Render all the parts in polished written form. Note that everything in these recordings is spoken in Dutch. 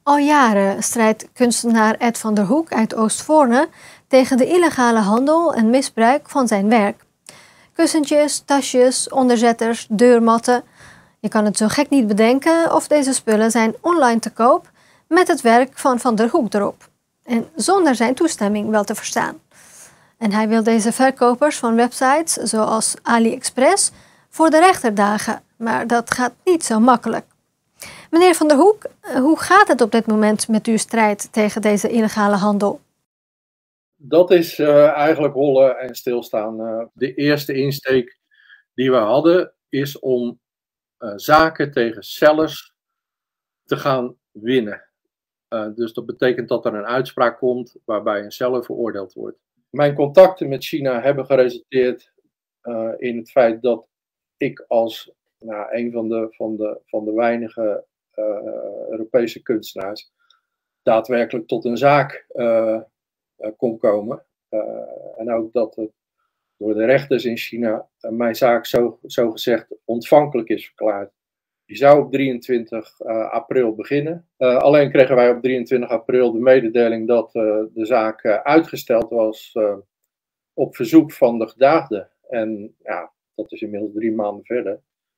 Al jaren strijdt kunstenaar Ed van der Hoek uit Oostvoorne tegen de illegale handel en misbruik van zijn werk. Kussentjes, tasjes, onderzetters, deurmatten. Je kan het zo gek niet bedenken of deze spullen zijn online te koop met het werk van Van der Hoek erop. En zonder zijn toestemming wel te verstaan. En hij wil deze verkopers van websites zoals AliExpress voor de rechter dagen, maar dat gaat niet zo makkelijk. Meneer Van der Hoek, hoe gaat het op dit moment met uw strijd tegen deze illegale handel? Dat is eigenlijk hollen en stilstaan. De eerste insteek die we hadden is om zaken tegen sellers te gaan winnen. Dus dat betekent dat er een uitspraak komt waarbij een seller veroordeeld wordt. Mijn contacten met China hebben geresulteerd in het feit dat ik als een van de weinige Europese kunstenaars daadwerkelijk tot een zaak kon komen. En ook dat het door de rechters in China mijn zaak zo gezegd ontvankelijk is verklaard. Die zou op 23 april beginnen. Alleen kregen wij op 23 april de mededeling dat de zaak uitgesteld was op verzoek van de gedaagde. En ja, dat is inmiddels 3 maanden verder.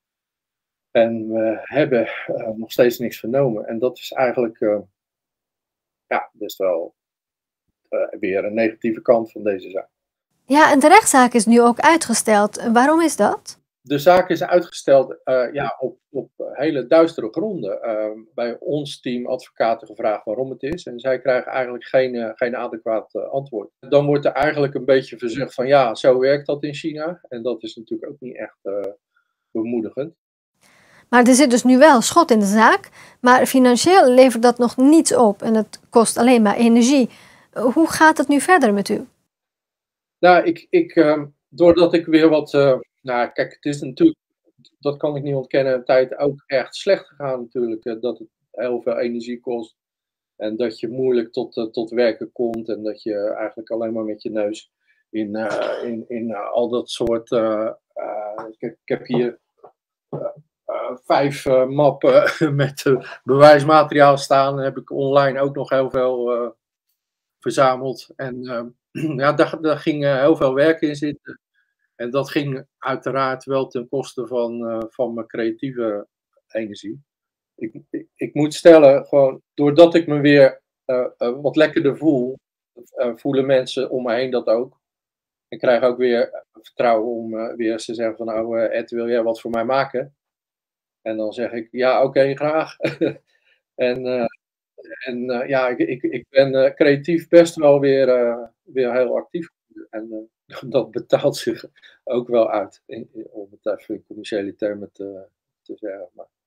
En we hebben nog steeds niks vernomen. En dat is eigenlijk best wel weer een negatieve kant van deze zaak. Ja, en de rechtszaak is nu ook uitgesteld. Waarom is dat? De zaak is uitgesteld op hele duistere gronden. Bij ons team advocaten gevraagd waarom het is. En zij krijgen eigenlijk geen adequaat antwoord. Dan wordt er eigenlijk een beetje verzucht van ja, zo werkt dat in China. En dat is natuurlijk ook niet echt bemoedigend. Maar er zit dus nu wel schot in de zaak, maar financieel levert dat nog niets op en het kost alleen maar energie. Hoe gaat het nu verder met u? Nou, doordat ik weer wat. Kijk, het is natuurlijk, dat kan ik niet ontkennen, een tijd ook echt slecht gegaan natuurlijk. Dat het heel veel energie kost en dat je moeilijk tot werken komt en dat je eigenlijk alleen maar met je neus in al dat soort. Ik heb hier 5 mappen met bewijsmateriaal staan. Dan heb ik online ook nog heel veel verzameld. En daar ging heel veel werk in zitten. En dat ging uiteraard wel ten koste van mijn creatieve energie. Ik moet stellen, gewoon doordat ik me weer wat lekkerder voel, voelen mensen om me heen dat ook. Ik krijg ook weer vertrouwen om weer te zeggen van nou Ed, wil jij wat voor mij maken? En dan zeg ik ja, oké, graag. en ik ben creatief best wel weer heel actief. En dat betaalt zich ook wel uit, om het even in commerciële termen te zeggen. Maar